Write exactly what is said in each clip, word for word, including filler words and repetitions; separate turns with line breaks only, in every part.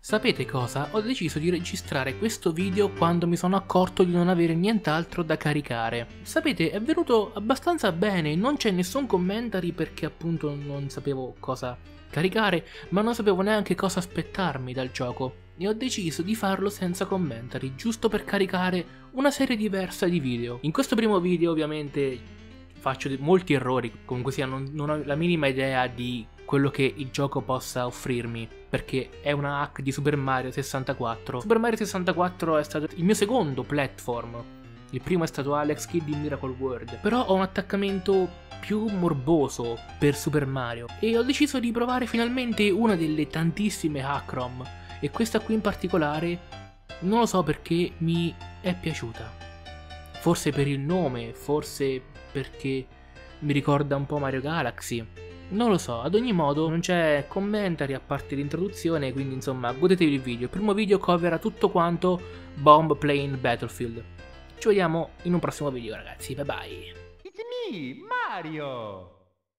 Sapete cosa? Ho deciso di registrare questo video quando mi sono accorto di non avere nient'altro da caricare. Sapete, è venuto abbastanza bene, non c'è nessun commentary perché appunto non sapevo cosa caricare, ma non sapevo neanche cosa aspettarmi dal gioco. E ho deciso di farlo senza commentary, giusto per caricare una serie diversa di video. In questo primo video ovviamente faccio molti errori, comunque sia non, non ho la minima idea di quello che il gioco possa offrirmi, perché è una hack di Super Mario sessantaquattro. Super Mario sessantaquattro è stato il mio secondo platform, il primo è stato Alex Kidd in Miracle World, però ho un attaccamento più morboso per Super Mario e ho deciso di provare finalmente una delle tantissime hack ROM, e questa qui in particolare non lo so perché mi è piaciuta. Forse per il nome, forse perché mi ricorda un po' Mario Galaxy. Non lo so, ad ogni modo non c'è commentary a parte l'introduzione, quindi insomma godetevi il video. Il primo video covera tutto quanto Bomb Plane Battlefield. Ci vediamo in un prossimo video ragazzi, bye bye.
It's me, Mario!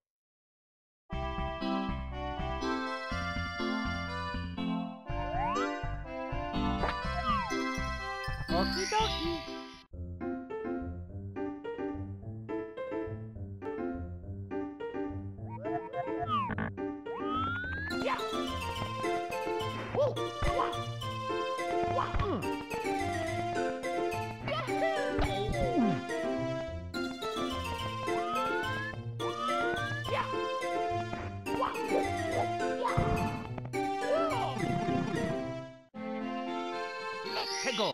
Okidoki! Let's go!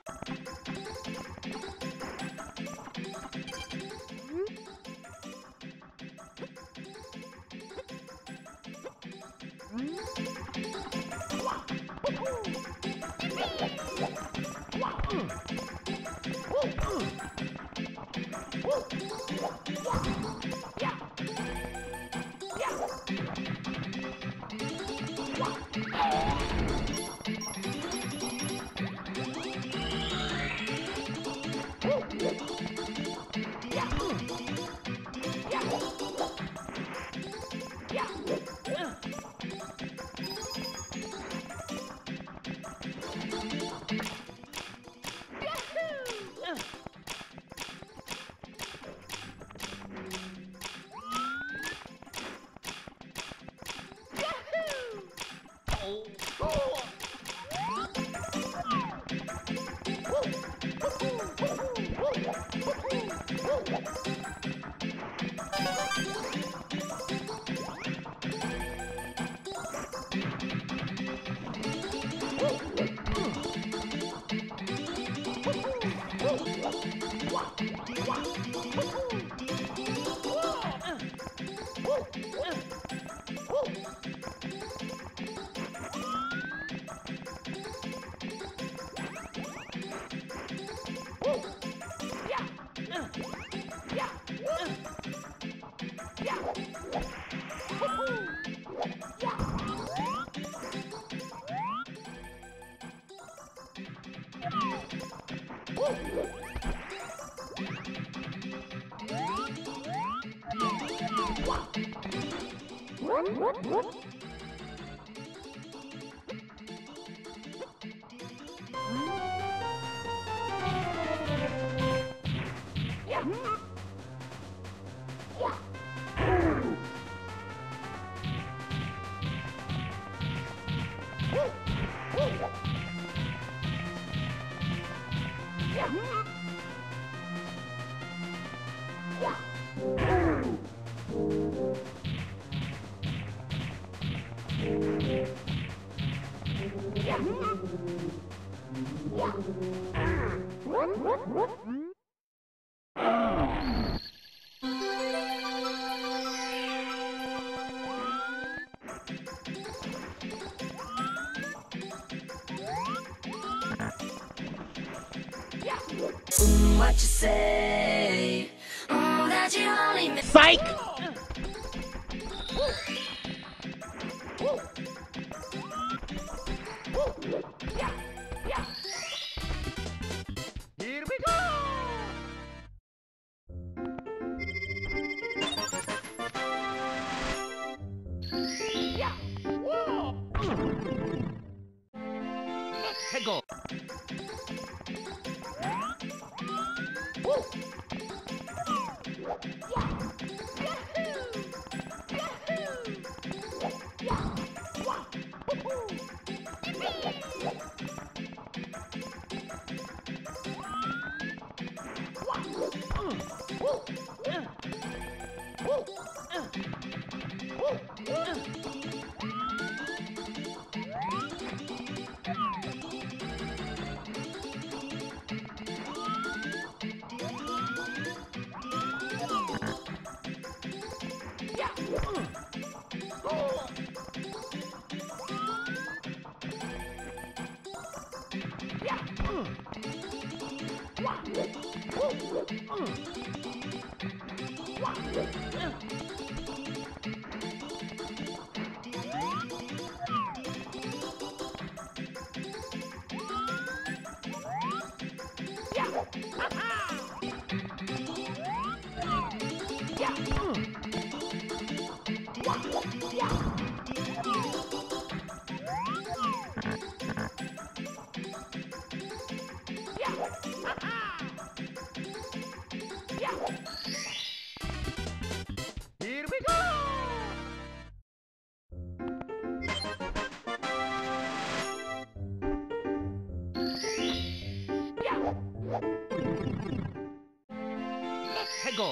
What you say? Oh, that you only make
Psych! Here we go! Yeah! Whoa! Let's go. Here we go! Let's go!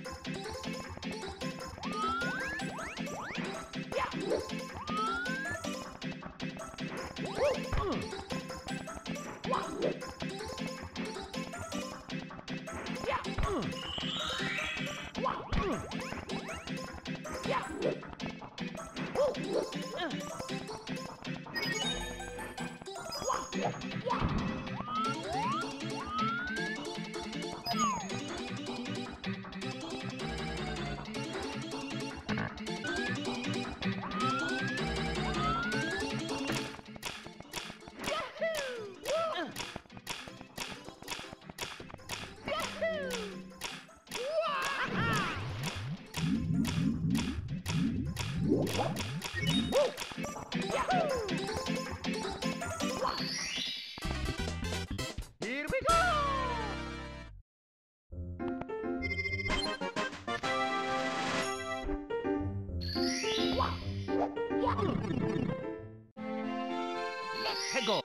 Here we go! Let's go!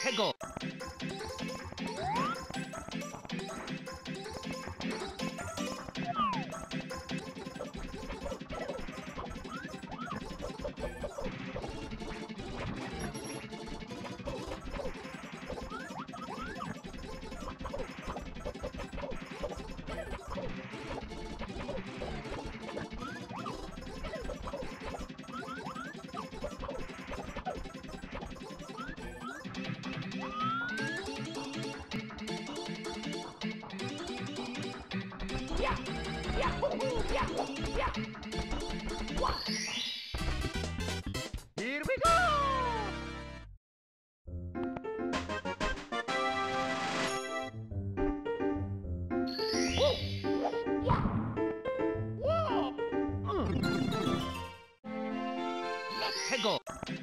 Let's go. Here we go! Let's go!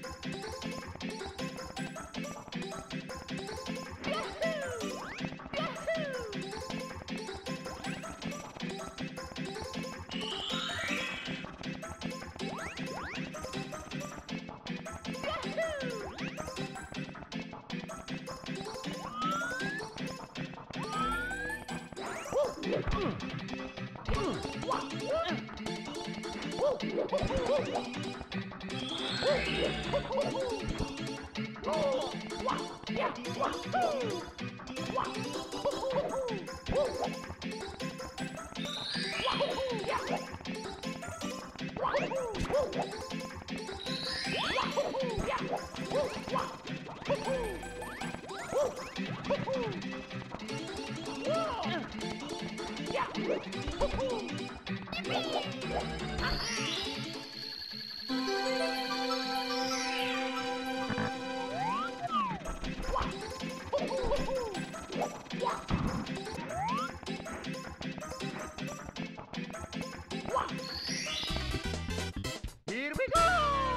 Here we go!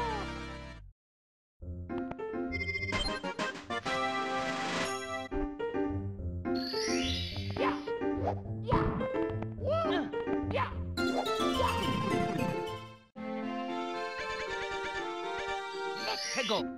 Yeah. Yeah. Yeah. Yeah. Let's go.